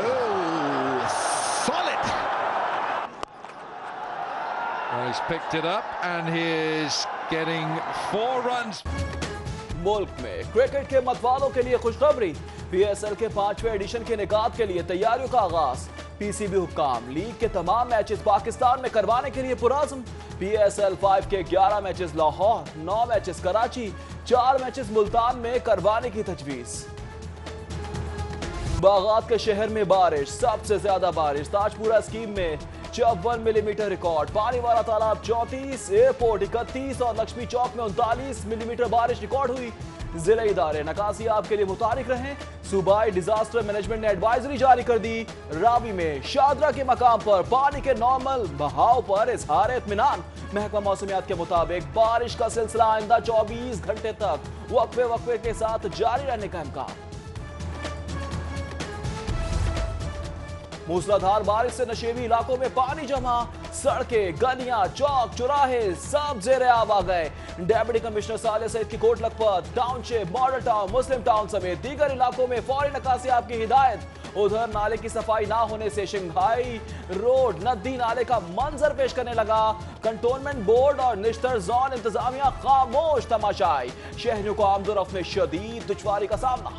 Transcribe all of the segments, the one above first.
Oh, solid. Well, he's picked it up and he's getting 4 runs. मुल्क में cricket के मतवालों के लिए खुशखबरी। पीएसएल के 5वें एडिशन के निकात के लिए तैयारियों का आगाज। पीसीबी हुक्काम लीग के तमाम मैचेस पाकिस्तान में करवाने के लिए पुराज़म। पीएसएल 5 के 11 matches Lahore, 9 matches Karachi, 4 matches Multan में करवाने की तजवीज़। बागात के शहर में बारिश, सबसे ज्यादा बारिश ताजपुरा स्कीम में 54 मिलीमीटर रिकॉर्ड। पानी वाला तालाब 34, एयरपोर्ट 31 और लक्ष्मी चौक में 39 मिलीमीटर बारिश रिकॉर्ड हुई। जिले इदारे नकासी आप के लिए मुतारिक रहें। सूबाई डिजास्टर मैनेजमेंट ने एडवाइजरी जारी कर दी। रावी में शादरा के मकाम पर पानी के नॉर्मल बहाव पर इजहार इत्मीनान। महकमा मौसमियात के मुताबिक बारिश का सिलसिला आइंदा 24 घंटे तक वक्फे के साथ जारी रहने का इम्कान। मूसलाधार बारिश से नशेबी इलाकों में पानी जमा। सड़कें, गलियां, चौक चौराहे सब जेर आब आ गए। डेप्यूटी कमिश्नर साले सईद की Kot Lakhpat, township, model town, Muslim town समेत दीगर इलाकों में फौरी नकासी आपकी हिदायत। उधर नाले की सफाई ना होने से शंघाई रोड नदी नाले का मंजर पेश करने लगा। कंटोनमेंट बोर्ड और निश्तर जोन इंतजामिया खामोश तमाशाई। शहरियों को आमदोरफ्त में शदीद दुश्वारी का सामना।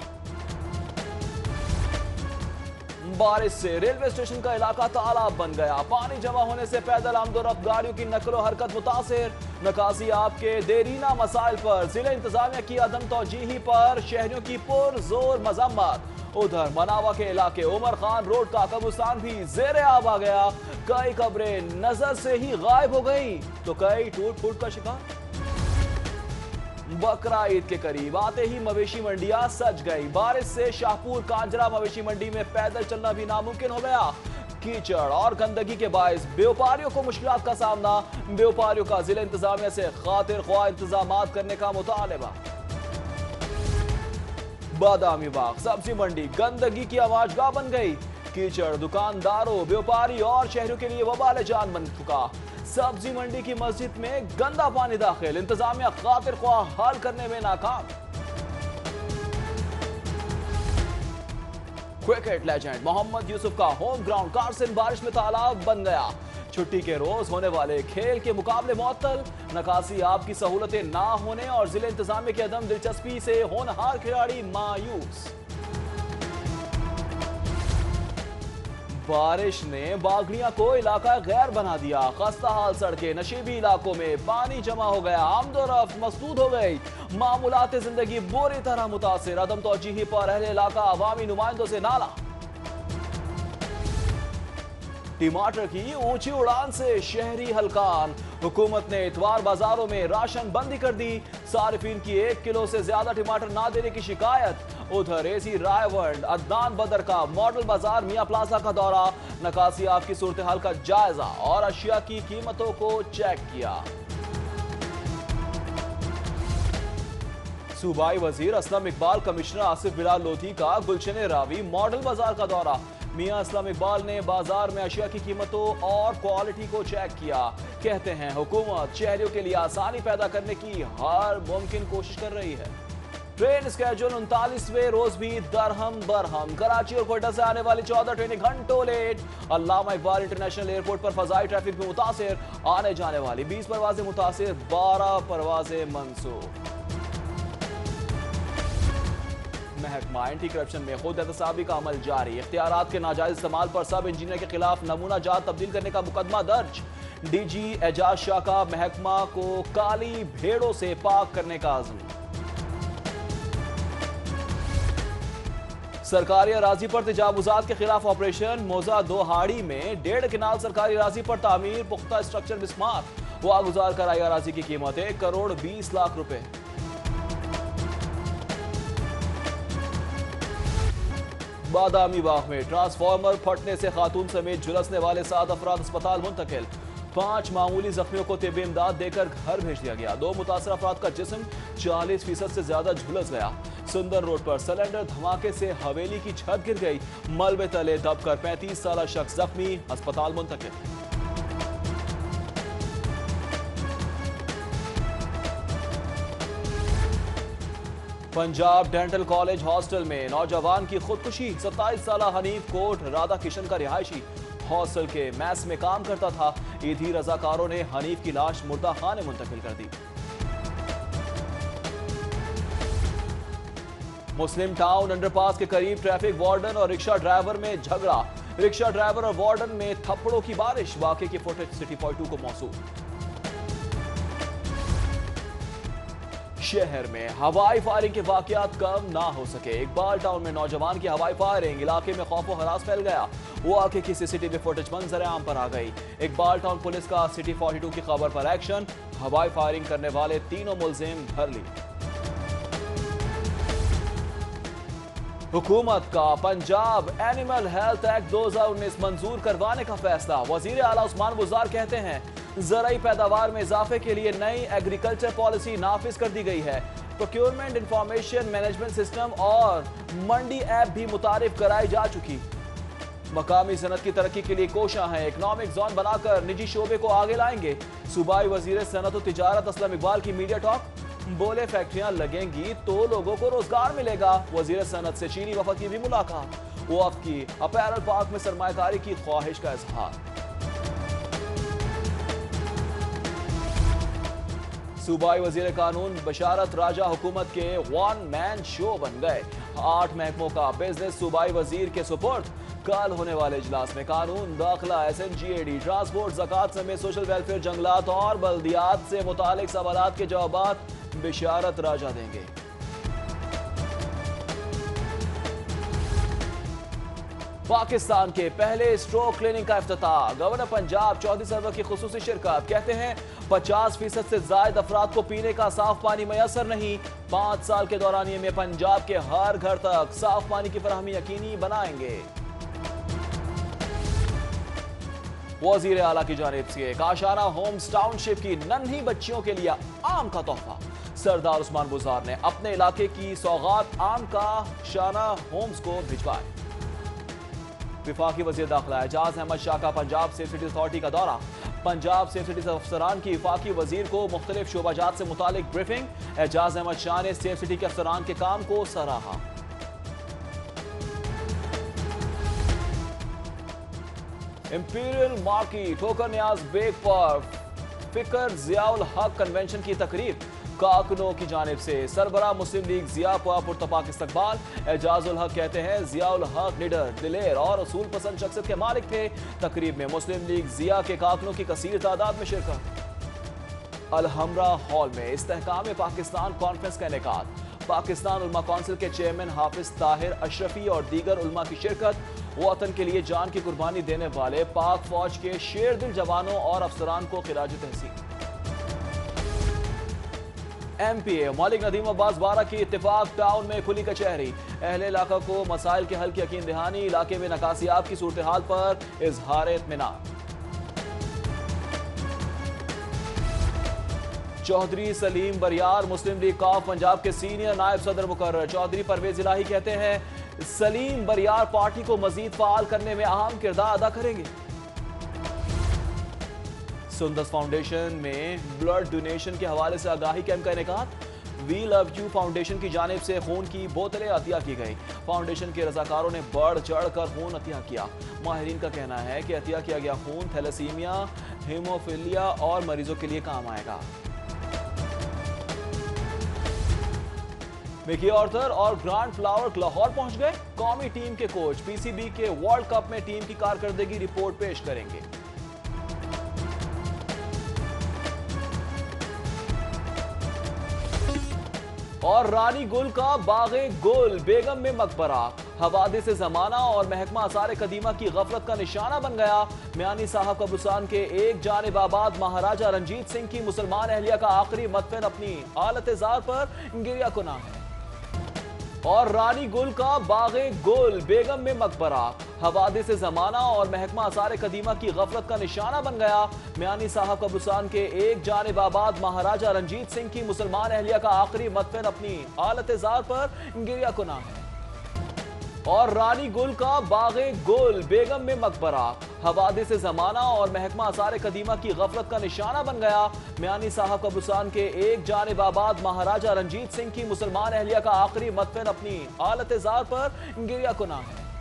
बारिश से रेलवे स्टेशन का इलाका तालाब बन गया। पानी जमा होने से पैदल आमदोरफ्त गाड़ियों की नकलो हरकत मुतासिर। नकासी आपके देरीना मसाइल पर जिले इंतजामिया की अदम तौजीही पर शहरियों की पुरजोर मजम्मत। उधर मनावा के इलाके उमर खान रोड का कब्रिस्तान भी जेर आब आ गया। कई कब्रें नजर से ही गायब हो गई तो कई टूट फूट का शिकार। बकरा ईद के करीब आते ही मवेशी मंडियां सज गई। बारिश से शाहपुर कांजरा मवेशी मंडी में पैदल चलना भी नामुमकिन हो गया। कीचड़ और गंदगी के बायस व्यापारियों को मुश्किलात का सामना। व्यापारियों का जिला इंतजामिया से खातिर ख्वाह इंतजामात करने का मुतालबा। बादामी बाग सब्जी मंडी गंदगी की आवाजगाह बन गई। कीचड़ दुकानदारों, व्यापारी और शहरों के लिए वबाल जान बन चुका। सब्जी मंडी की मस्जिद में गंदा पानी दाखिल, इंतजामिया खातिर ख्वाह हल करने में नाकाम। क्रिकेट लेजेंड मोहम्मद यूसुफ का होम ग्राउंड कारसिन बारिश में तालाब बन गया। छुट्टी के रोज होने वाले खेल के मुकाबले मुअत्तल। नकासी आपकी सहूलतें ना होने और जिले इंतजामिया की अदम दिलचस्पी से होनहार खिलाड़ी मायूस। बारिश ने बागड़िया को इलाका गैर बना दिया। खस्ता हाल सड़कें, नशीबी इलाकों में पानी जमा हो गया। आमदोरफ्त मसदूद हो गई। मामूलात जिंदगी बुरी तरह मुतासिर। अदम तौजीही पर अहले इलाका अवामी नुमाइंदों से नाला। टमाटर की ऊंची उड़ान से शहरी हलकान। हुकूमत ने इतवार बाजारों में राशन बंदी कर दी। सारिफीन की 1 किलो से ज्यादा टमाटर ना देने की शिकायत। उधर एसी रायवंड अदनान बदर का मॉडल बाजार मियां प्लाजा का दौरा। नकासी आपकी सूरत हाल का जायजा और अशिया की कीमतों को चेक किया। सूबाई वजीर असलम इकबाल, कमिश्नर आसिफ बिलाल लोधी का गुलशन रावी मॉडल बाजार का दौरा। मियां असलम इकबाल ने बाजार में अशिया की कीमतों और क्वालिटी को चेक किया। कहते हैं हुकूमत शहरियों के लिए आसानी पैदा करने की हर मुमकिन कोशिश कर रही है। ट्रेन स्केड्यूल 39वें रोज भी दरहम बरहम। कराची और कोयटा से आने वाली 14 ट्रेनें घंटों late. Allama Iqbal international airport पर फजाई ट्रैफिक में मुतासिर। आने जाने वाली 20 परवाजें मुतासिर, 12 परवाजें मंसूख। महकमा एंटी करप्शन में खुद एहतसाबी का अमल जारी। इख्तियारात के नाजायज इस्तेमाल पर सब इंजीनियर के खिलाफ नमूना जात तब्दील करने का मुकदमा दर्ज। डीजी एजाज शाह का महकमा को काली भेड़ों से पाक करने का आज़म। सरकारी अराजी पर तजावुजात के खिलाफ ऑपरेशन। मोजा दोहाड़ी में 1.5 किनाल सरकारी अराजी पर तामीर पुख्ता स्ट्रक्चर बिस्मार। वागुजार कराई अराजी की कीमत 1 करोड़ 20 लाख रुपए। बादामी बाग में ट्रांसफार्मर फटने से खातून समेत झुलसने वाले 7 अफराद अस्पताल मुंतकिल। 5 मामूली जख्मियों को तिब्बी इमदाद देकर घर भेज दिया गया। 2 मुतासर अफराद का जिस्म 40% से ज्यादा झुलस गया। सुंदर रोड पर सिलेंडर धमाके से हवेली की छत गिर गई। मलबे तले दबकर 35 साला शख्स जख्मी, अस्पताल मुंतकिल। पंजाब डेंटल कॉलेज हॉस्टल में नौजवान की खुदकुशी। 27 साल हनीफ कोट राधा किशन का रिहायशी हॉस्टल के मैस में काम करता था। ईदी रजाकारों ने हनीफ की लाश मुर्दा खाने मुंतकिल कर दी। मुस्लिम टाउन अंडरपास के करीब ट्रैफिक वार्डन और रिक्शा ड्राइवर में झगड़ा। रिक्शा ड्राइवर और वार्डन में थप्पड़ों की बारिश। वाकये की फुटेज सिटी 42 को मौसूल। शहर में हवाई फायरिंग के वाकयात कम ना हो सके। इकबाल टाउन में नौजवान की हवाई फायरिंग, इलाके में खौफ व हरास फैल गया। वाकये की सीसीटीवी फुटेज मंजर आम पर आ गई। इकबाल टाउन पुलिस का सिटी 42 की खबर पर एक्शन। हवाई फायरिंग करने वाले तीनों मुलजिम धर लिए। हुकूमत का पंजाब एनिमल हेल्थ एक्ट 2019 मंजूर करवाने का फैसला। वजीर आला उस्मान बुज़ार कहते हैं ज़राई पैदावार में इजाफे के लिए नई एग्रीकल्चर पॉलिसी नाफिज कर दी गई है। प्रोक्योरमेंट इंफॉर्मेशन मैनेजमेंट सिस्टम और मंडी ऐप भी मुतारिफ कराई जा चुकी। मकामी सनत की तरक्की के लिए कोशां हैं। इकनॉमिक जोन बनाकर निजी शोबे को आगे लाएंगे। सूबाई वजीर सनत और तिजारत असलम इकबाल की मीडिया टॉक। बोले फैक्ट्रियां लगेंगी तो लोगों को रोजगार मिलेगा। वजीर सनत से चीनी वफद की भी मुलाकात। वफद की अपैरल पार्क में सरमायाकारी की ख्वाहिश का इजहार। सूबाई वजीर कानून बशारत राजा हुकूमत के वन मैन शो बन गए। 8 महकमों का बिजनेस सूबाई वजीर के सुपुर्द। कल होने वाले इजलास में कानून, दाखिला, SNGAD, ट्रांसपोर्ट, ज़कात समेत सोशल वेलफेयर, जंगलात और बल्दियात से मुतालिक सवालात के जवाबात बशारत राजा देंगे। पाकिस्तान के पहले स्ट्रोक क्लिनिक का इफ्तिताह। गवर्नर पंजाब चौधरी सरवर की खुसूसी शिरकत। कहते हैं 50% से ज्यादा अफराद को पीने का साफ पानी मैसर नहीं। 5 साल के दौरानिये में पंजाब के हर घर तक साफ पानी की फराहमी यकीनी बनाएंगे। वजीर आला की जानिब से काशाना होम्स टाउनशिप की नन्ही बच्चियों के लिए आम का तोहफा। सरदार उस्मान बुज़ार ने अपने इलाके की सौगात आम का शाना होम्स को भिजवाई। विफाकी वज़ीर दाखिला एजाज अहमद शाह का पंजाब सेफ सिटीज अथॉरिटी का दौरा। पंजाब सेफ सिटीज अफसरान की विफाकी वजीर को मुख्तलिफ शोबाजात से मुतालिक ब्रीफिंग। एजाज अहमद शाह ने सेफ सिटी के अफसरान के काम को सराहा। इंपीरियल मार्की ठोकर न्याज बेग पर फिकर जियाउल हक कन्वेंशन की तकरीर। कारकुनों की जानिब से सरबरा मुस्लिम लीग जिया पुरतपाक इस्तकबाल। एजाजुल हक कहते हैं जियाउल हक निडर, दिलेर और असूल पसंद शख्सियत के मालिक थे। तकरीब में मुस्लिम लीग जिया के कारकुनों की कसीर तादाद में शिरकत। अलहमरा हॉल में इस्तेहकाम पाकिस्तान कॉन्फ्रेंस का इनेकाद। पाकिस्तान उलमा काउंसिल के चेयरमैन हाफिज ताहिर अशरफी और दीगर उलमा की शिरकत। वतन के लिए जान की कुर्बानी देने वाले पाक फौज के शेर दिल जवानों और अफसरान को खिराज तहसीन। MPA मौलिक नदीम अब्बास बारा की इत्तेफाक टाउन में खुली कचहरी। अहले इलाका को मसाइल के हल की यकीन दहानी। इलाके में नकासियाब की सूरत हाल पर इजहार इत्मीनान। चौधरी सलीम बरियार मुस्लिम लीग कॉफ पंजाब के सीनियर नायब सदर मुकर्रर। चौधरी परवेज इलाही कहते हैं सलीम बरियार पार्टी को मजीद फाल करने में अहम किरदार अदा करेंगे। सुंदस फाउंडेशन में ब्लड डोनेशन के हवाले से आगाही कैंप का इनेकाद। वी लव यू फाउंडेशन की जानिब से खून की बोतलें अतिया की गई। फाउंडेशन के रजाकारों ने बढ़ चढ़ कर खून अतिया किया। माहिरीन का कहना है कि अतिया किया गया खून थैलेसीमिया, हीमोफीलिया और मरीजों के लिए काम आएगा। मिकी आर्थर और ग्रांट फ्लावर लाहौर पहुंच गए। कौमी टीम के कोच PCB के वर्ल्ड कप में टीम की कारकर्दगी रिपोर्ट पेश करेंगे। और रानी गुल का बागे गुल बेगम में मकबरा हवादिस जमाना और महकमा आसार कदीमा की गफलत का निशाना बन गया। म्यानी साहब कब्रिस्तान के एक जानिब आबाद महाराजा रंजीत सिंह की मुसलमान अहलिया का आखिरी मदफन अपनी हालत जार पर गिरिया कुना है। और रानी गुल का बागे गुल बेगम में मकबरा हवादिस जमाना और महकमा आसार कदीमा की गफलत का निशाना बन गया। म्यानी साहब कब्रिस्तान के एक जानिब आबाद महाराजा रंजीत सिंह की मुसलमान अहलिया का आखिरी मदफन अपनी हालत जार पर गिरिया कुना है। और रानी गुल का बागे गुल बेगम में मकबरा हवादिस से जमाना और महकमा आसार कदीमा की गफलत का निशाना बन गया। म्यानी साहब कब्रिस्तान के एक जानिब आबाद महाराजा रंजीत सिंह की मुसलमान अहलिया का आखिरी मदफन अपनी हालत जार पर गिरिया कुना है।